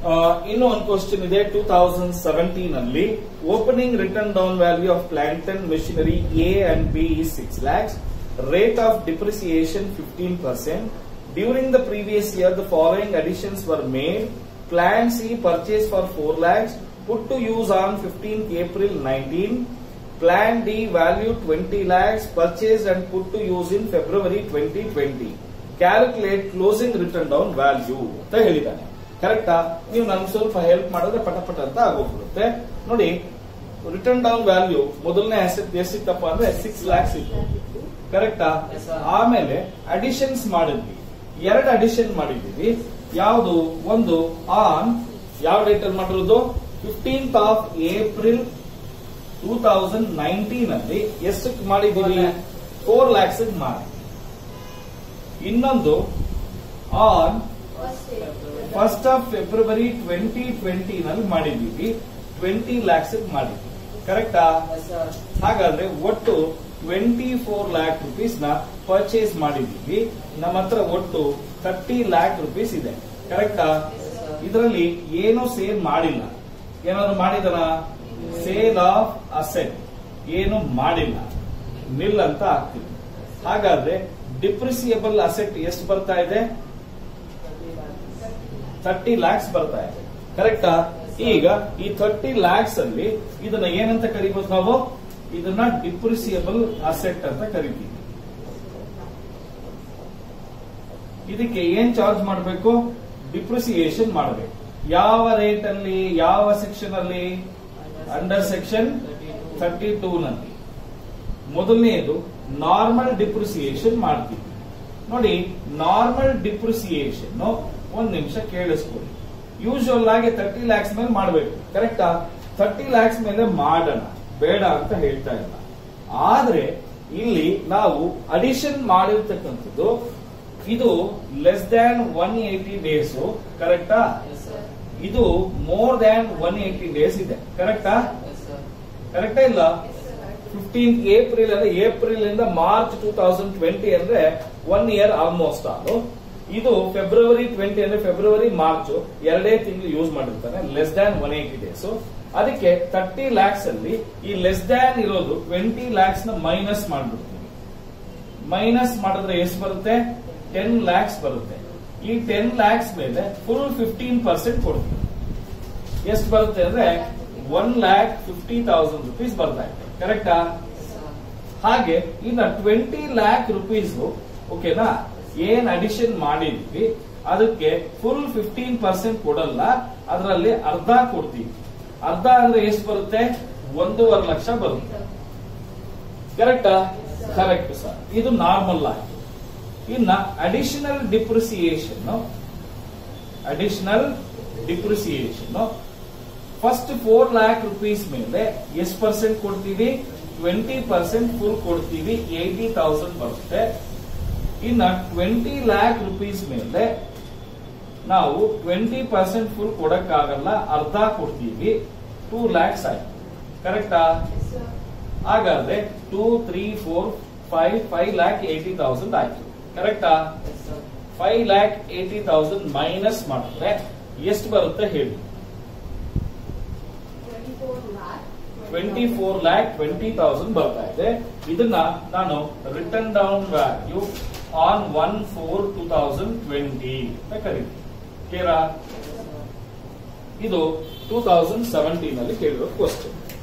ಇನ್ನು ಒಂದು ಕ್ವಶನ್ ಇದೆ 2017 ಅಲ್ಲಿ opening written down value of plant and machinery A and B is 6 lakhs, rate of depreciation 15%. During the previous year the following additions were made: Plant C purchased for 4 lakhs, put to use on 15th April 19. Plant D value 20 lakhs, purchased and put to use in February 2020. Calculate closing written down value ಅಂತ ಹೇಳಿದ್ದಾನೆ. ಕರೆಕ್ಟಾ? ನೀವು ನನ್ಗೆ ಸ್ವಲ್ಪ help ಮಾಡಿದ್ರೆ ಪಟ ಅಂತ ಆಗೋಗ್ಬಿಡುತ್ತೆ. ನೋಡಿ, ರಿಟರ್ನ್ ಡೌನ್ ವ್ಯಾಲ್ಯೂ ಮೊದಲನೇ ಅಸೆಟ್ ಎಷ್ಟಿತ್ತಪ್ಪ ಅಂದ್ರೆ 6 lakhs ಇತ್ತು. ಕರೆಕ್ಟಾ? ಆಮೇಲೆ ಅಡಿಷನ್ಸ್ ಮಾಡಿದ್ವಿ, 2 ಅಡಿಷನ್ ಮಾಡಿದೀವಿ. ಯಾವುದು? ಒಂದು ಆನ್ ಯಾವ ಡೇಟ್ ಅಲ್ಲಿ ಮಾಡಿರೋದು? 15th of April 2019 ಅಲ್ಲಿ ಎಷ್ಟಕ್ಕೆ ಮಾಡಿದೀವಿ? 4 lakhs ಮಾಡಿ. ಇನ್ನೊಂದು ಆನ್ 1st of February 2020 ನಲ್ಲಿ ಮಾಡಿದೀವಿ, 20 lakhs ಮಾಡಿದ್ವಿ. ಕರೆಕ್ಟಾ? ಹಾಗಾದ್ರೆ ಒಟ್ಟು 24 lakh rupees ನ ಪರ್ಚೇಸ್ ಮಾಡಿದೀವಿ. ನಮ್ಮ ಹತ್ರ ಒಟ್ಟು 30 lakh rupees ಇದೆ. ಕರೆಕ್ಟಾ? ಇದರಲ್ಲಿ ಏನೂ ಸೇಲ್ ಮಾಡಿಲ್ಲ. ಏನಾದ್ರು ಮಾಡಿದನ? ಸೇಲ್ ಆಫ್ ಅಸೆಟ್ ಏನು ಮಾಡಿಲ್ಲ, ನಿಲ್ ಅಂತ ಆಗ್ತಿದೆ. ಹಾಗಾದ್ರೆ ಡಿಪ್ರಿಸಿಯಬಲ್ ಅಸೆಟ್ ಎಷ್ಟು ಬರ್ತಾ ಇದೆ? 30 lakhs ಬರ್ತಾ ಇದೆ. ಕರೆಕ್ಟಾ? ಈಗ ಈ 30 lakhs ಅಲ್ಲಿ ಇದನ್ನ ಏನಂತ ಕರಿಬಹುದು ನಾವು? ಇದನ್ನ ಡಿಪ್ರಿಸಿಯಬಲ್ ಅಸೆಟ್ ಅಂತ ಕರಿತೀವಿ. ಇದಕ್ಕೆ ಏನ್ ಚಾರ್ಜ್ ಮಾಡಬೇಕು? ಡಿಪ್ರಿಸಿಯೇಷನ್ ಮಾಡಬೇಕು. ಯಾವ ರೇಟ್ ಅಲ್ಲಿ, ಯಾವ ಸೆಕ್ಷನ್ ಅಲ್ಲಿ? ಅಂಡರ್ ಸೆಕ್ಷನ್ 32 ನಲ್ಲಿ. ಮೊದಲನೆಯದು ನಾರ್ಮಲ್ ಡಿಪ್ರಿಸಿಯೇಷನ್ ಮಾಡ್ತೀವಿ. ನೋಡಿ, ನಾರ್ಮಲ್ ಡಿಪ್ರಿಸಿಯೇಷನ್ ಒಂದ್ ನಿಮಿಷ ಕೇಳಿಸ್ಕೊಳ್ಳಿ. ಯೂಶುವಲ್ ಆಗಿ 30 lakhs ಮೇಲೆ ಮಾಡಬೇಕು. ಕರೆಕ್ಟಾ? 30 lakhs ಮೇಲೆ ಮಾಡೋಣ, ಬೇಡ ಅಂತ ಹೇಳ್ತಾ ಇಲ್ಲ. ಆದ್ರೆ ಇಲ್ಲಿ ನಾವು ಅಡಿಷನ್ ಮಾಡಿರ್ತಕ್ಕಂಥದ್ದು ಇದು ಲೆಸ್ ದ್ಯಾನ್ 180 days. ಕರೆಕ್ಟಾ? ಇದು ಮೋರ್ ದ್ಯಾನ್ 180 days ಇದೆ. ಕರೆಕ್ಟಾ? ಕರೆಕ್ಟಾ ಇಲ್ಲ? 15th April ಅಂದ್ರೆ ಏಪ್ರಿಲ್ ಇಂದ ಮಾರ್ಚ್ 2020 ಅಂದ್ರೆ 1 year ಆಲ್ಮೋಸ್ಟ್ ಆಲ್. ಇದು ಫೆಬ್ರವರಿ 20 ಅಂದ್ರೆ ಫೆಬ್ರವರಿ ಮಾರ್ಚ್ 2 ತಿಂಗಳು ಯೂಸ್ ಮಾಡಿರ್ತಾನೆ. Less than 180 days. ಅದಕ್ಕೆ 30 lakhs ಅಲ್ಲಿ ಈ ಲೆಸ್ ದ್ಯಾನ್ ಇರೋದು 20 lakhs ನ ಮೈನಸ್ ಮಾಡ್ಬಿಡ್ತೀವಿ. ಮೈನಸ್ ಮಾಡಿದ್ರೆ ಎಷ್ಟು ಬರುತ್ತೆ? 10 lakhs ಬರುತ್ತೆ. ಈ 10 lakhs ಮೇಲೆ ಫುಲ್ 15% ಕೊಡ್ತೀವಿ. ಎಷ್ಟು ಬರುತ್ತೆ ಅಂದ್ರೆ 1,50,000 rupees ಬರ್ತಾ ಇದೆ. ಕರೆಕ್ಟಾ? ಹಾಗೆ ಇನ್ನ 20 lakh rupees ಓಕೆನಾ, ಏನ್ ಅಡಿಷನ್ ಮಾಡಿದ್ವಿ ಅದಕ್ಕೆ ಫುಲ್ 15% ಕೊಡಲ್ಲ, ಅದರಲ್ಲಿ ಅರ್ಧ ಕೊಡ್ತೀವಿ. ಅರ್ಧ ಅಂದ್ರೆ ಎಷ್ಟು ಬರುತ್ತೆ? 1.5 ಲಕ್ಷ ಬರುತ್ತೆ. ಕರೆಕ್ಟಾ? Correct sir. ಇದು ನಾರ್ಮಲ್ ಆಗಿ. ಇನ್ನ additional depreciation first 4 lakh rupees ಮೇಲೆ ಎಷ್ಟು ಪರ್ಸೆಂಟ್ ಕೊಡ್ತೀವಿ? 20% ಫುಲ್ ಕೊಡ್ತೀವಿ, 80,000 ಬರುತ್ತೆ. ಇನ್ನ 20 lakh rupees ಮೇಲೆ ನಾವು 20% ಫುಲ್ ಕೊಡಕ್ಕಾಗಲ್ಲ, ಅರ್ಧ ಕೊಡ್ತೀವಿ, 2 lakhs ಆಯ್ತು. ಕರೆಕ್ಟಾ? ಹಾಗಾದ್ರೆ 2, 3, 4, 5 5,80,000 ಆಯ್ತು. ಕರೆಕ್ಟಾ? 5,80,000 ಮೈನಸ್ ಮಾಡಿದ್ರೆ ಎಷ್ಟು ಬರುತ್ತೆ ಹೇಳಿ? 24,20,000 ಬರ್ತಾ ಇದೆ. ಇದನ್ನ ನಾನು ರಿಟರ್ನ್ ಡೌನ್ ವ್ಯಾಲ್ಯೂ ಆನ್ 1/4/2020 ಅಂತ ಕರೀತೀನಿ. ಕ್ಲಿಯರಾ? ಇದು 2017 ಅಲ್ಲಿ ಕೇಳಿರೋ ಕ್ವಶನ್.